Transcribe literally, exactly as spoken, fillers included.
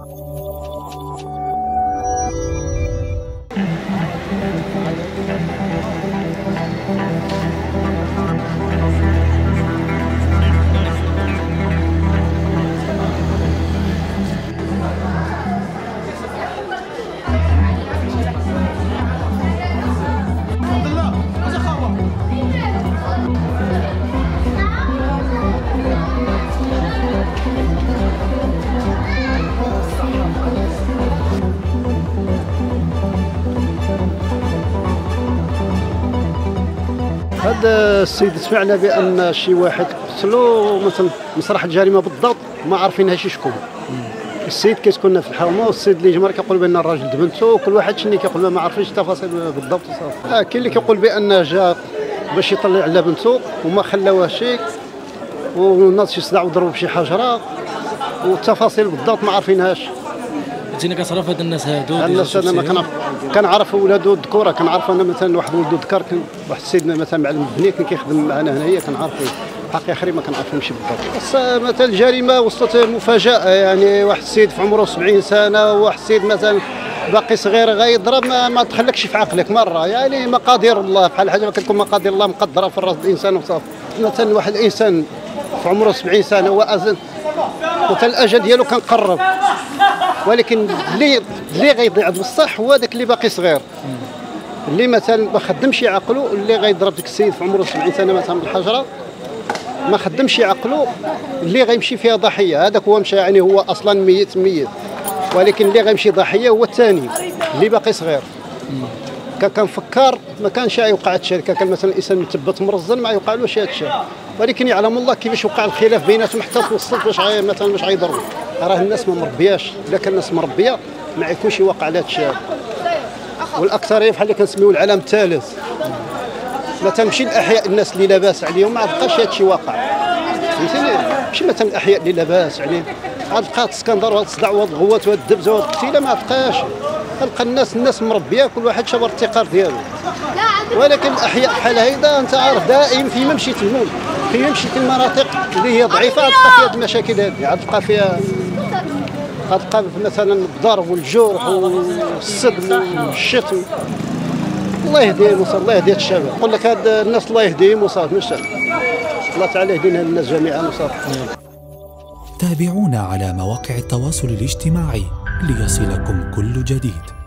هذا السيد سمعنا بان شي واحد قتلو مثلا مسرح الجريمه بالضبط ما عارفينهاش شكون. السيد كيسكن في الحومه والسيد اللي جمر كيقول بان الراجل دبنتو وكل واحد شني كيقول ما عارفينش التفاصيل بالضبط صافي. آه كاين اللي كيقول بان جا باش يطلع على بنته وما خلاوهاش والناس يصدعوا وضربوا بشي حجره والتفاصيل بالضبط ما عارفينهاش. انت كتعرف هاد الناس هادو؟ الناس انا ما كنعرف كنعرف ولادو الذكوره كنعرف انا مثلا واحد ولدو ذكر واحد السيد مثلا معلم بني كان كيخدم معنا هنايا كنعرفو. حقيقه اخرين ما كنعرفهمش بالضبط. مثلا الجريمه وصلت مفاجاه يعني واحد السيد في عمره سبعين سنه وواحد السيد مثلا باقي صغير غيضرب ما, ما تخلكش في عقلك مره يعني مقادير الله بحال حاجه كتكون مقادير الله مقدره في راس الانسان وصافي. مثلا واحد الانسان في عمره سبعين سنه وازن مثلا الاجل ديالو كان قرب ولكن اللي اللي غيضيع بصح هو داك اللي باقي صغير اللي مثلا ما خدمش عقله اللي غيضرب ديك السيد في عمره سبعين سنه مثلا بالحجره ما خدمش عقله اللي غيمشي فيها ضحيه. هذاك هو مشى يعني هو اصلا ميت ميت ولكن اللي غيمشي ضحيه هو الثاني اللي باقي صغير. كنفكر ما كانش يوقع هذا الشيء كان مثلا الانسان مثبت مرزن ما يوقعلوش هذا الشيء ولكن يعلم الله كيفاش وقع الخلاف بيناتهم حتى توصلت باش مثلا باش غيضربوا. راه الناس ما مربياش الا كان الناس مربيه ما يكونش يوقع هذا الشيء. والاكثريه بحال اللي كنسميو العالم الثالث مثلا ماشي الاحياء الناس اللي لاباس عليهم ما بقاش هذا الشيء واقع فهمتيني. ماشي مثلا الاحياء اللي لاباس عليهم عاد بقى الاسكندر وهذا الصداع وهذا الغوات وهذا الدبز وهذا القتيله ما بقاش. تلقى الناس الناس مربيه كل واحد شاب الابتكار ديالو ولكن الاحياء بحال هيدا انت عارف دائم فيما مشيت المول فيما مشيت المناطق اللي هي ضعيفه غتلقى فيها المشاكل هذه غتلقى فيها غتلقى مثلا الضرب والجرح والصدم والشتم. الله يهديهم وصافي الله يهدي الشباب. نقول لك هاد الناس الله يهديهم وصافي ماشي الله تعالى يهدينا الناس جميعا وصافي. تابعونا على مواقع التواصل الاجتماعي ليصلكم كل جديد.